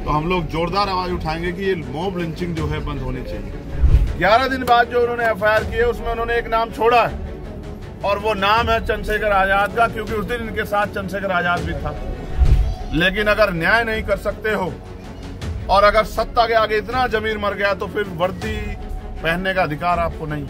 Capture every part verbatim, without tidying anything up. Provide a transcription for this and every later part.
तो हम लोग जोरदार आवाज उठाएंगे कि ये मॉब लिंचिंग जो है बंद होनी चाहिए। ग्यारह दिन बाद जो उन्होंने एफ आई आर की है उसमें उन्होंने एक नाम छोड़ा है और वो नाम है चंद्रशेखर आजाद का, क्योंकि उस दिन इनके साथ चंद्रशेखर आजाद भी था। लेकिन अगर न्याय नहीं कर सकते हो और अगर सत्ता के आगे इतना जमीर मर गया तो फिर वर्दी पहनने का अधिकार आपको नहीं।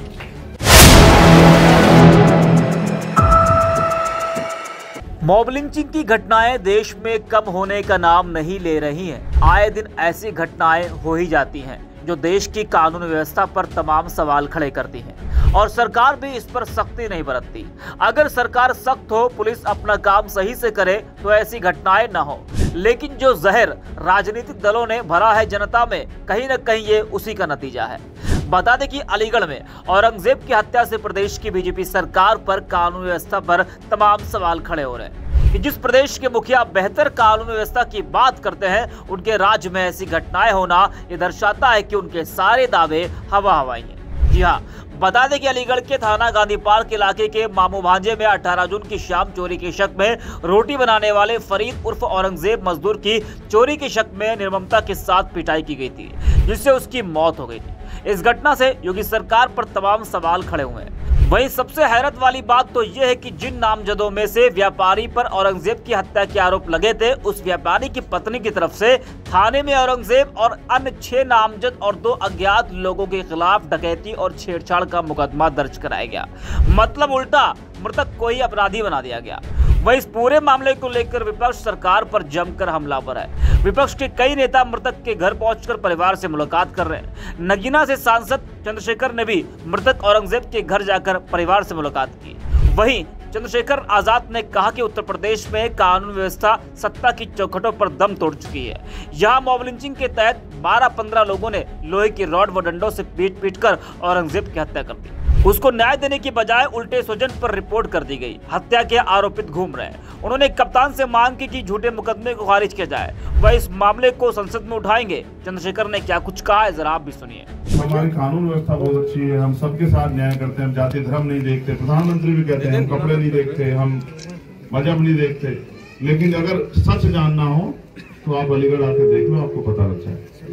मॉब लिंचिंग की घटनाएं देश में कम होने का नाम नहीं ले रही हैं। आए दिन ऐसी घटनाएं हो ही जाती हैं जो देश की कानून व्यवस्था पर तमाम सवाल खड़े करती हैं और सरकार भी इस पर सख्ती नहीं बरतती। अगर सरकार सख्त हो, पुलिस अपना काम सही से करे तो ऐसी घटनाएं न हो। लेकिन जो जहर राजनीतिक दलों ने भरा है जनता में, कहीं न कहीं ये उसी का नतीजा है। बता दें कि अलीगढ़ में औरंगजेब की हत्या से प्रदेश की बीजेपी सरकार पर कानून व्यवस्था पर तमाम सवाल खड़े हो रहे हैं कि जिस प्रदेश के मुखिया बेहतर कानून व्यवस्था की बात करते हैं, उनके राज्य में ऐसी घटनाएं होना ये दर्शाता है कि उनके सारे दावे हवा हवाई हैं। जी हाँ, बता दें कि अलीगढ़ के थाना गांधी पार्क इलाके के मामू भांजे में अठारह जून की शाम चोरी के शक में रोटी बनाने वाले फरीद उर्फ औरंगजेब मजदूर की चोरी के शक में निर्ममता के साथ पिटाई की गई थी, जिससे उसकी मौत हो गई थी। इस घटना से योगी सरकार पर तमाम सवाल खड़े हुए हैं। वहीं सबसे हैरत वाली बात तो यह है कि जिन नामजदों में से व्यापारी पर औरंगजेब की हत्या के आरोप लगे थे, उस व्यापारी की पत्नी की तरफ से थाने में औरंगजेब और अन्य छह नामजद और दो अज्ञात लोगों के खिलाफ डकैती और छेड़छाड़ का मुकदमा दर्ज कराया गया। मतलब उल्टा मृतक को ही अपराधी बना दिया गया। वहीं इस पूरे मामले को लेकर विपक्ष सरकार पर जमकर हमलावर है। विपक्ष के कई नेता मृतक के घर पहुंचकर परिवार से मुलाकात कर रहे हैं। नगीना से सांसद चंद्रशेखर ने भी मृतक औरंगजेब के घर जाकर परिवार से मुलाकात की। वहीं चंद्रशेखर आजाद ने कहा कि उत्तर प्रदेश में कानून व्यवस्था सत्ता की चौखटों पर दम तोड़ चुकी है। यहाँ मॉब लिंचिंग के तहत बारह पंद्रह लोगों ने लोहे की रॉड व डंडों से पीट पीट कर औरंगजेब की हत्या कर दी। उसको न्याय देने की बजाय उल्टे स्वजन पर रिपोर्ट कर दी गई। हत्या के आरोपित घूम रहे हैं। उन्होंने कप्तान से मांग की कि झूठे मुकदमे को खारिज किया जाए। वह इस मामले को संसद में उठाएंगे। चंद्रशेखर ने क्या कुछ कहा है, जरा आप भी सुनिए। हमारी कानून व्यवस्था बहुत अच्छी है, हम सबके साथ न्याय करते हैं, हम जाति धर्म नहीं देखते। प्रधानमंत्री भी कहते हैं हम कपड़े नहीं देखते, हम मजहब नहीं देखते। लेकिन अगर सच जानना हो तो आप अलीगढ़ आके देख लो, आपको पता लग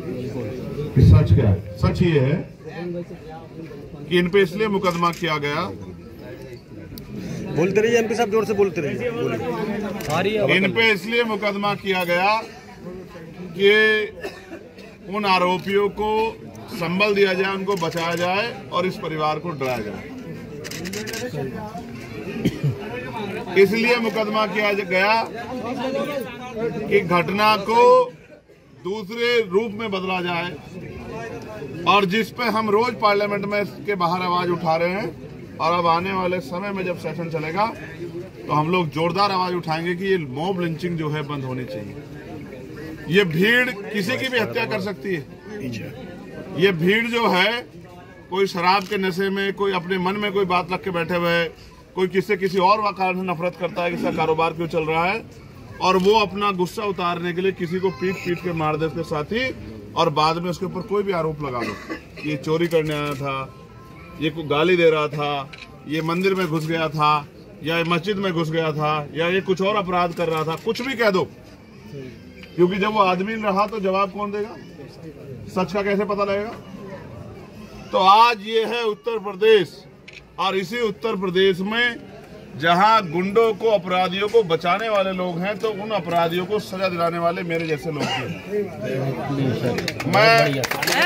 जाए कि सच क्या है। सच ये है कि इन पे इसलिए मुकदमा किया गया, बोलते रहिए एमपी साहब, जोर से बोलते रहिए। इन पे इसलिए मुकदमा किया गया कि उन आरोपियों को संबल दिया जाए, उनको बचाया जाए और इस परिवार को डराया जाए। इसलिए मुकदमा किया गया कि घटना को दूसरे रूप में बदला जाए, और जिस पे हम रोज पार्लियामेंट में के बाहर आवाज उठा रहे हैं। और अब आने वाले समय में जब सेशन चलेगा तो हम लोग जोरदार आवाज उठाएंगे कि ये मॉब लिंचिंग जो है बंद होनी चाहिए। ये भीड़ किसी की भी हत्या कर सकती है। ये भीड़ जो है, कोई शराब के नशे में, कोई अपने मन में कोई बात रख के बैठे हुए, कोई किसी किसी और कारण से नफरत करता है कि इसका कारोबार क्यों चल रहा है, और वो अपना गुस्सा उतारने के लिए किसी को पीट पीट के मार दे उसके साथी, और बाद में उसके ऊपर कोई भी आरोप लगा दो, ये चोरी करने आया था, ये को गाली दे रहा था, ये मंदिर में घुस गया था, या ये मस्जिद में घुस गया था, या ये कुछ और अपराध कर रहा था, कुछ भी कह दो। क्योंकि जब वो आदमी रहा तो जवाब कौन देगा? सच का कैसे पता लगेगा? तो आज ये है उत्तर प्रदेश, और इसी उत्तर प्रदेश में जहां गुंडों को, अपराधियों को बचाने वाले लोग हैं, तो उन अपराधियों को सजा दिलाने वाले मेरे जैसे लोग हैं। मैं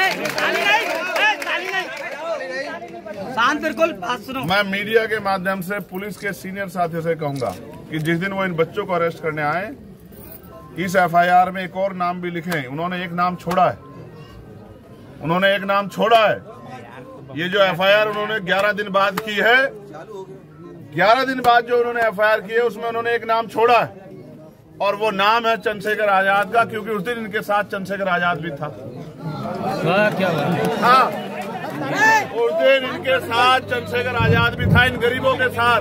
शांत बिल्कुल बात सुनो। मैं मीडिया के माध्यम से पुलिस के सीनियर साथियों से कहूंगा कि जिस दिन वो इन बच्चों को अरेस्ट करने आए, इस एफ आई आर में एक और नाम भी लिखे। उन्होंने एक नाम छोड़ा है, उन्होंने एक नाम छोड़ा है। ये जो एफ आई आर उन्होंने ग्यारह दिन बाद की है, ग्यारह दिन बाद जो उन्होंने एफ आई आर की है, उसमें उन्होंने एक नाम छोड़ा है, और वो नाम है चंद्रशेखर आजाद का, क्योंकि उस दिन इनके साथ चंद्रशेखर आजाद भी था। क्या हाँ, उस दिन इनके साथ चंद्रशेखर आजाद भी था। इन गरीबों के साथ,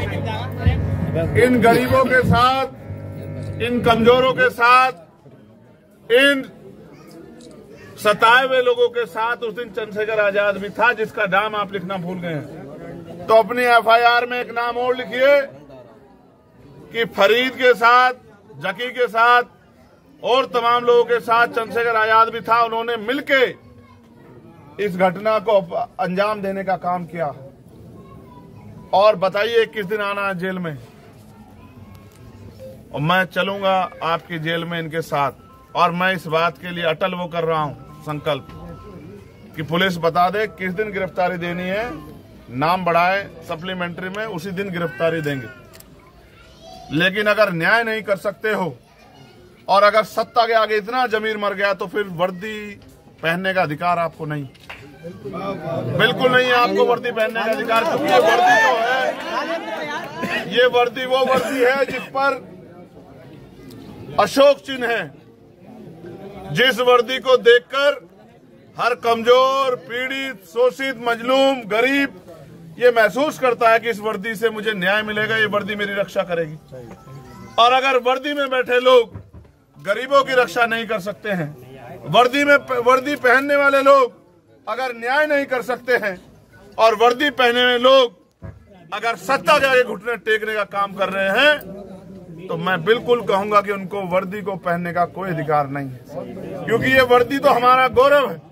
इन गरीबों के साथ, इन कमजोरों के साथ, इन सताए हुए लोगों के साथ उस दिन चंद्रशेखर आजाद भी था, जिसका नाम आप लिखना भूल गए हैं। तो अपनी एफ आई आर में एक नाम और लिखिए कि फरीद के साथ, जकी के साथ और तमाम लोगों के साथ चंद्रशेखर आजाद भी था, उन्होंने मिलके इस घटना को अंजाम देने का काम किया। और बताइए किस दिन आना है जेल में, और मैं चलूंगा आपकी जेल में इनके साथ। और मैं इस बात के लिए अटल वो कर रहा हूं संकल्प कि पुलिस बता दे किस दिन गिरफ्तारी देनी है, नाम बढ़ाए सप्लीमेंट्री में, उसी दिन गिरफ्तारी देंगे। लेकिन अगर न्याय नहीं कर सकते हो और अगर सत्ता के आगे इतना जमीर मर गया तो फिर वर्दी पहनने का अधिकार आपको नहीं, बिल्कुल नहीं है आपको वर्दी पहनने का अधिकार। क्योंकि ये वर्दी जो है, ये वर्दी वो वर्दी है जिस पर अशोक चिन्ह है, जिस वर्दी को देखकर हर कमजोर, पीड़ित, शोषित, मजलूम, गरीब ये महसूस करता है कि इस वर्दी से मुझे न्याय मिलेगा, ये वर्दी मेरी रक्षा करेगी। और अगर वर्दी में बैठे लोग गरीबों की रक्षा नहीं कर सकते हैं, वर्दी में वर्दी पहनने वाले लोग अगर न्याय नहीं कर सकते हैं, और वर्दी पहने हुए लोग अगर सत्ता के आगे घुटने टेकने का काम कर रहे हैं, तो मैं बिल्कुल कहूंगा कि उनको वर्दी को पहनने का कोई अधिकार नहीं है। क्योंकि ये वर्दी तो हमारा गौरव है।